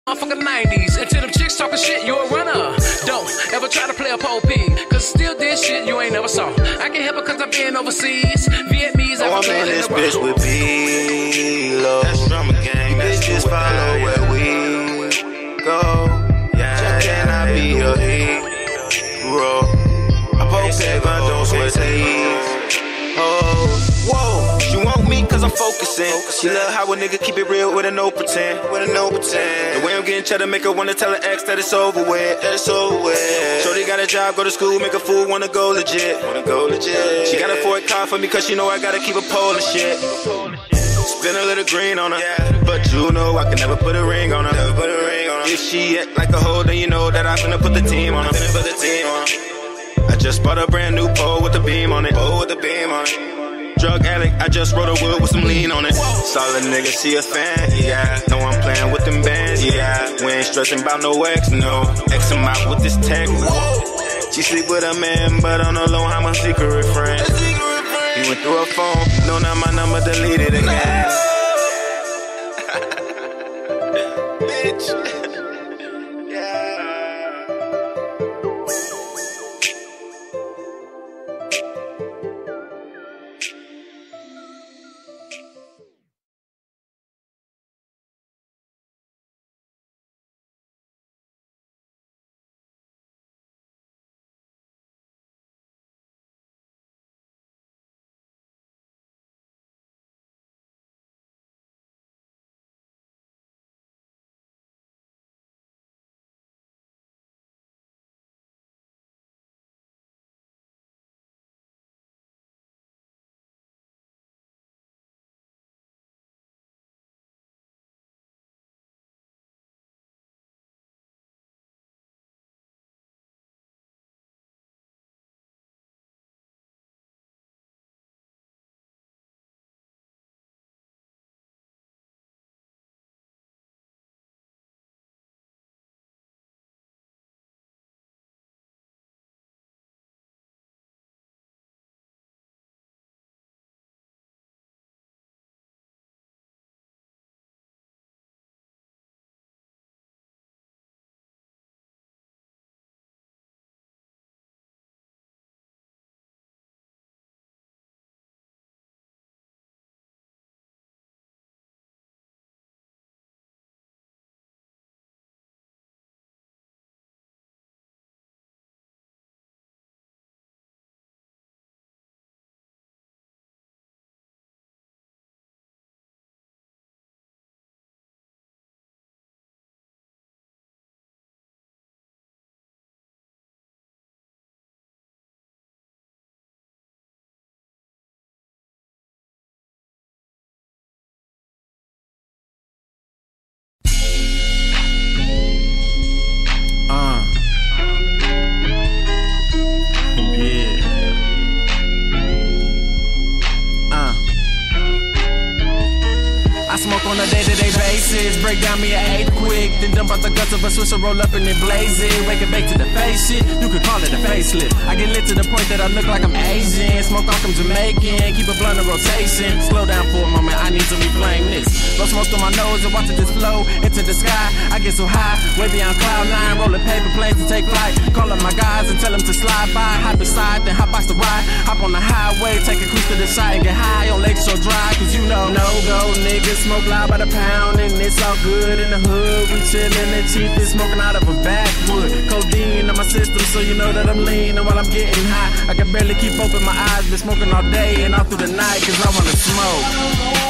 motherfucking 90s. Until them chicks talking shit, you a runner. Don't ever try to play a pole P, cause still this shit you ain't never saw. I can help it cause I've been overseas. Vietnamese, I'm in this bitch with B-Lo. That's drummer gang. Bitches follow where we go. Can I be your hero? I poke save, I don't sweat these. Oh, whoa, she want me cause I'm focusing. She love how a nigga keep it real with a no pretend. The way I'm getting cheddar make her wanna tell her ex that it's over with. Shorty got a job, go to school, make a fool wanna go legit. She got a Ford car for me cause she know I gotta keep a pole and shit. Spin a little green on her, but you know I can never put a ring on her. If she act like a hoe, then you know that I'm finna put the team on her. I just bought a brand new pole with the beam on it. Drug addict, I just wrote a wood with some lean on it. Solid nigga, she a fan, yeah. Know I'm playing with them bands, yeah. We ain't stressing about no ex, no. X him out with this tech. She sleep with a man, but on the low, I'm a secret friend. He went through her phone, no, now my number deleted again. Bitch. On a day-to-day basis, break down me an eighth quick, then dump out the guts of a Swisher, roll up and then blaze it. Wake it back to the face shit, you could call it a facelift. I get lit to the point that I look like I'm Asian. Smoke off I'm Jamaican, keep a blunt in rotation. Slow down for a moment, I need to reclaim this. Blow smoke through my nose and watch it just flow into the sky. I get so high, way beyond cloud nine, rolling paper planes to take flight. Call up my guys and tell them to slide by. Hop beside, then hop box the ride. Hop on the highway, take a cruise to the side and get high on Lakeshore Drive. Cause you know, no-go niggas smoke loud by the pound, and it's all good in the hood. We chillin' and cheap and smoking out of a backwood. Codeine in my system, so you know that I'm lean. And while I'm getting high, I can barely keep open my eyes. Been smoking all day and all through the night, cause I wanna smoke.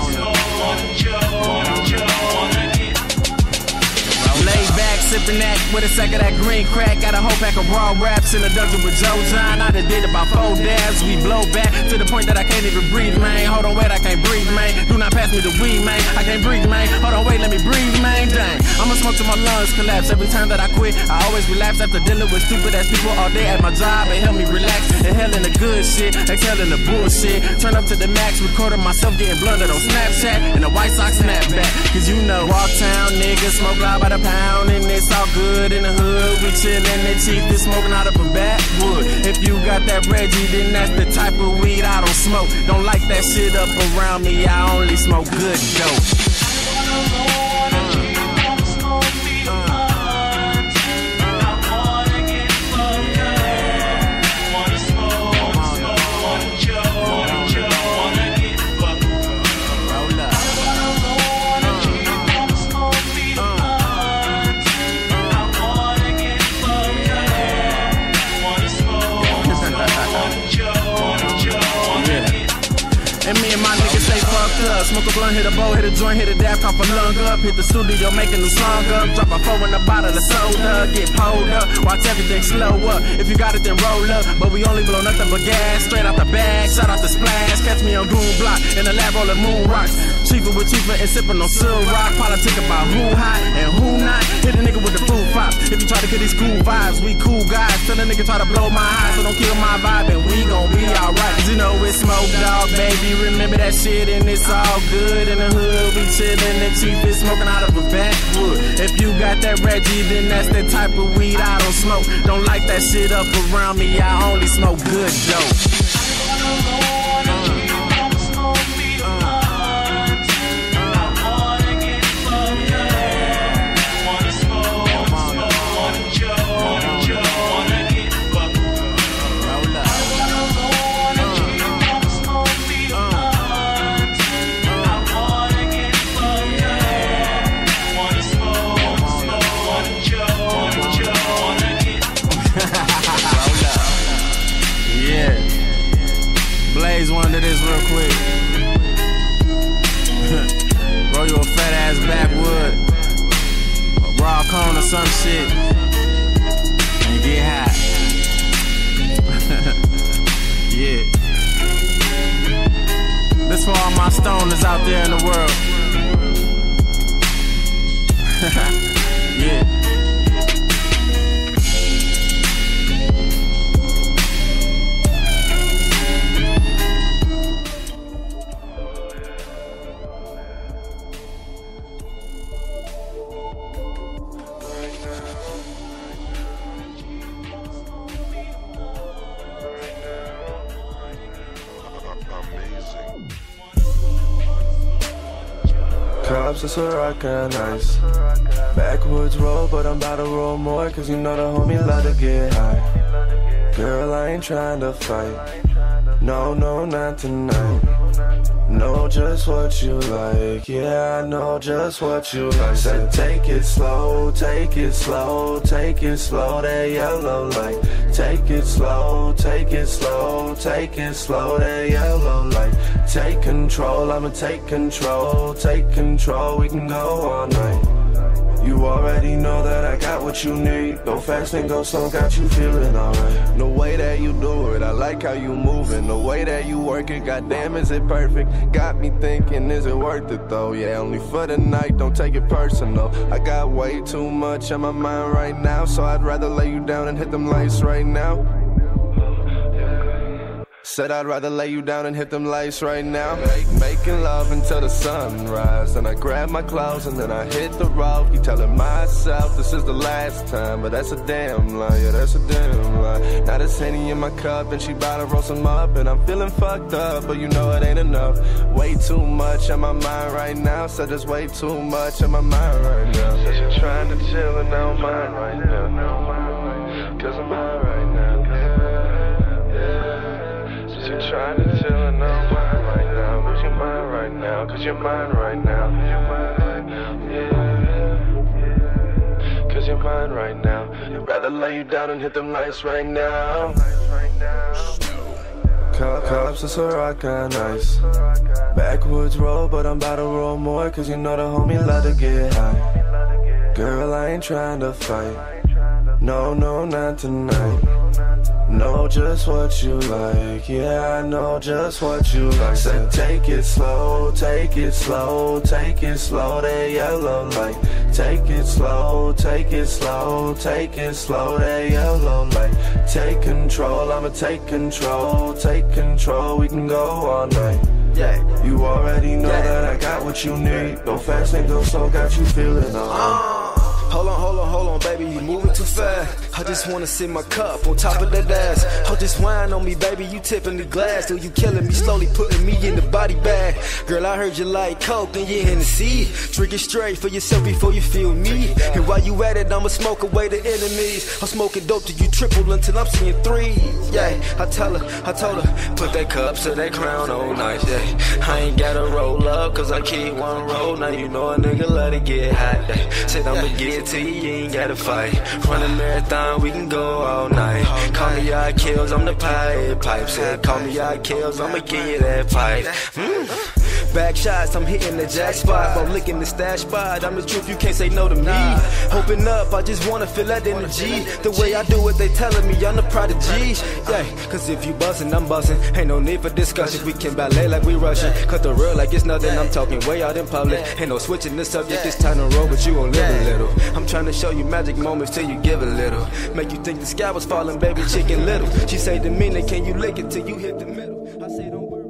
Sipping that with a sack of that green crack. Got a whole pack of raw raps in the dungeon with Joe John. I done did about 4 dabs. We blow back to the point that I can't even breathe, man. Hold on, wait, I can't breathe, man. Do not pass me the weed, man. I can't breathe, man. Hold on, wait, let me breathe, man. Dang, I'ma smoke till my lungs collapse. Every time that I quit, I always relapse after dealing with stupid ass people all day at my job. It helped me relax, inhaling the good shit, exhaling the bullshit. Turn up to the max, recording myself getting blunted on Snapchat and a White Sox snapback. Cause you know, Walktown niggas smoke loud by the pound, and it's all good in the hood. We chillin', the chief is smoking out of a backwood. If you got that Reggie, then that's the type of weed I don't smoke. Don't like that shit up around me, I only smoke good dope. And me and my niggas stay fucked up. Smoke a blunt, hit a bowl, hit a joint, hit a dab, cough a lung up. Hit the studio, make a new song up. Drop a 4 in a bottle of soda, get pulled up. Watch everything slow up. If you got it, then roll up. But we only blow nothing but gas. Straight out the bag, shout out the splash. Catch me on Goon Block, in the lab rolling moon rocks. Cheaper with cheaper and sipping on Silk Rock. Politic about who hot and who not. Hit a nigga with the food pops. If you try to get these cool vibes, we cool guys. Tell a nigga try to blow my high, so don't kill my vibe, and we gon' be alright. Cause you know it's Smoke Dog, baby. Remember that shit, and it's all good in the hood. We chillin', the chief is smoking out of a backwood. If you got that Reggie, then that's the type of weed I don't smoke. Don't like that shit up around me, I only smoke good dope. Blaze one to this real quick. Roll you a fat ass backwood, a raw cone or some shit, and get high. Yeah. This for all my stoners out there in the world. Yeah. Cops, it's a rock and ice. Backwoods roll, but I'm about to roll more. Cause you know the homie love to get high. Girl, I ain't trying to fight. No, no, not tonight. Know just what you like. Yeah, I know just what you like. Said take it slow, take it slow, take it slow, that yellow light. Take it slow, take it slow, take it slow, that yellow light. Take control, I'ma take control, we can go all night. You already know that I got what you need. Go fast and go slow, got you feeling alright. The way that you do it, I like how you moving. The way that you work it, goddamn is it perfect. Got me thinking, is it worth it though? Yeah, only for the night, don't take it personal. I got way too much on my mind right now, so I'd rather lay you down and hit them lights right now. Said I'd rather lay you down and hit them lights right now. Making love until the sunrise. Then I grab my clothes and then I hit the road. Keep telling myself this is the last time, but that's a damn lie, yeah, that's a damn lie. Now there's Henny in my cup and she bout to roll some up, and I'm feeling fucked up, but you know it ain't enough. Way too much on my mind right now. Said there's way too much on my mind right now. Said you're trying to chill and now mine right now. Cause I'm high right now. You're trying to chill and I'm mine right now. Lose your mind right now, cause you're mine right now. Yeah. Cause you're mine right now. I'd rather lay you down and hit them lights right now. Cops, it's a rock and ice. Backwoods roll, but I'm about to roll more. Cause you know the homie love to get high. Girl, I ain't trying to fight. No, no, not tonight. Know just what you like, yeah, I know just what you like. Said take it slow, take it slow, take it slow, that yellow light. Take it slow, take it slow, take it slow, that yellow light. Take control, I'ma take control, we can go all night. Yeah, you already know that I got what you need. Go fast and go slow, got you feeling alright. Hold on, baby, you moving too fast. I just wanna sit my cup on top of that ass. Oh, just whine on me, baby, you tipping the glass. Till you killing me, slowly putting me in the body bag. Girl, I heard you like coke and you're Hennessy. Drink it straight for yourself before you feel me. And while you at it, I'ma smoke away the enemies. I'm smoking dope till you triple until I'm seeing threes. Yeah, I told her, put that cup to that crown all night, yeah. I ain't gotta roll up, cause I keep one roll. Now you know a nigga let it get hot, yeah. Said I'ma get to you, you ain't gotta fight. Run a marathon, we can go all night. Call me out kills, I'm the pipe. Said call me out kills, I'ma give you that pipe. Back shots, I'm hitting the jack spot. While licking the stash spot, I'm the truth, you can't say no to me. Open up, I just wanna feel that energy. The way I do it, they telling me I'm the prodigy. Yeah, cause if you bustin', I'm bustin'. Ain't no need for discussion, we can ballet like we Russian. Cut the real like it's nothing, I'm talking way out in public. Ain't no switching the subject, it's time to roll, but you gon' live a little. I'm trying to show you magic moments till you give a little. Make you think the sky was falling, baby, chicken little. She say to me, can you lick it till you hit the middle? I say don't worry.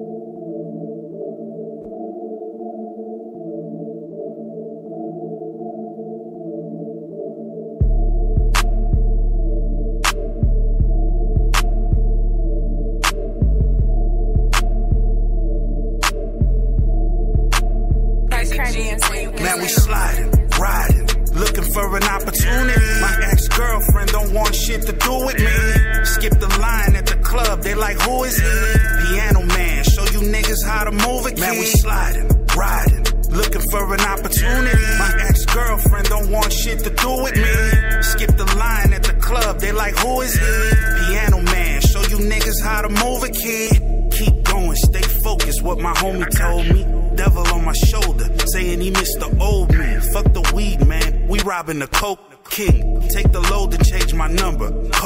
Man, we sliding, riding, looking for an opportunity. My ex-girlfriend don't want shit to do with me. Skip the line at the club, they like, who is he? Piano man, show you niggas how to move it. Man, we sliding, riding, looking for an opportunity. My ex-girlfriend don't want shit to do with me. Skip the line at the club, they like, who is he? Piano man, show you niggas how to move it, kid. Keep going, stay focused, what my homie told me. Devil on my shoulder, saying he missed the old me. Fuck the weed, man, we robbing the coke king. Take the load and change my number.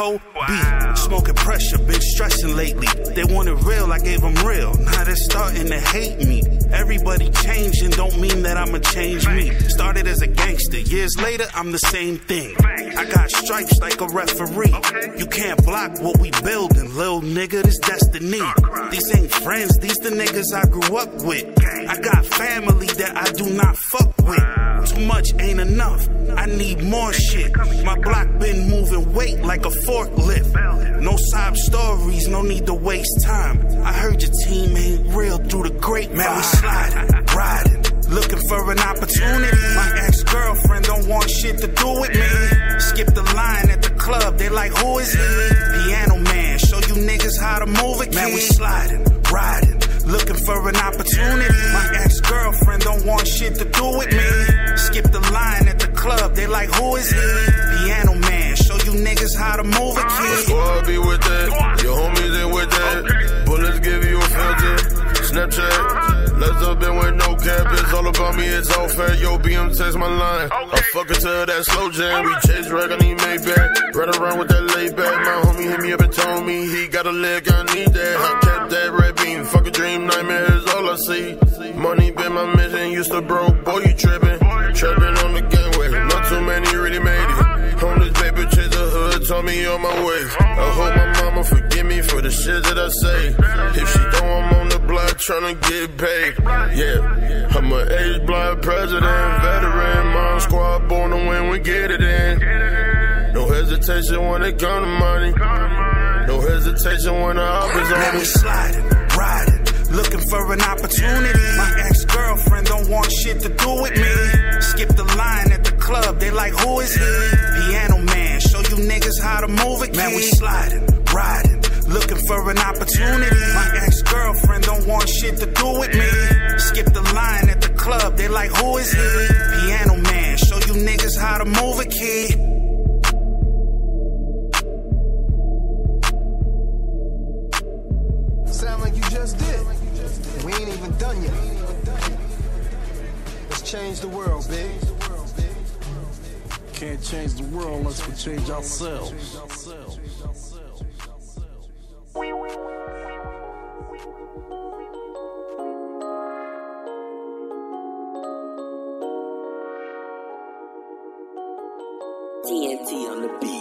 Kobe, smoking pressure, been stressing lately. They wanted real, I gave them real. Now they're starting to hate me. Everybody changing, don't mean that I'ma change me. Started as a gangster, years later I'm the same thing. I got stripes like a referee. You can't block what we building, little nigga, this destiny. These ain't friends, these the niggas I grew up with. I got family that I do not fuck with. Too much ain't enough, I need more shit. My block been moving weight like a forklift. No sob stories, no need to waste time. I heard your team ain't real through the grapevine. Man, we sliding, riding, looking for an opportunity. My ex-girlfriend don't want shit to do with me. Skip the line at the club, they like, who is he? Piano man, show you niggas how to move it, kid. Man, we sliding, riding, looking for an opportunity. My ex-girlfriend don't want shit to do with me. Skip the line at the club, they like, who is he? Piano man, show you niggas how to move it, kid. Squad be with that, your homies ain't with that. Bullets give you a filter, Snapchat. Let's up in with no cap, it's all about me, it's all fair. Yo, BM text my line, I fuck it to that slow jam. We chase wreck, I need Maybach. Run around with that laid back, my homie hit me up and told me he got a leg, I need that. I kept that red beam, fuck a dream, nightmares, all I see. Money been my mission, used to broke, boy you trippin'. Trappin' on the gangway, not too many really made it. Homeless baby, chase the hood, told me on my way. I hope my mama forgive me for the shit that I say. If she don't, I'm on the block tryna get paid. Yeah, I'm an age-blind president, veteran, mom squad, born to win, we get it in. No hesitation when it come to money. No hesitation when the op is on me. Man, we sliding, riding, looking for an opportunity. My ex-girlfriend don't want shit to do with me. Skip the line at the club, they like, who is he? Piano man, show you niggas how to move it, kid. Man, we sliding, riding, looking for an opportunity. My ex-girlfriend don't want shit to do with me. Skip the line at the club, they like, who is he? Piano man, show you niggas how to move it, kid. Sound like you just did. We ain't even done yet. Let's change the world, big. can't change the world unless we change ourselves. TNT on the beat.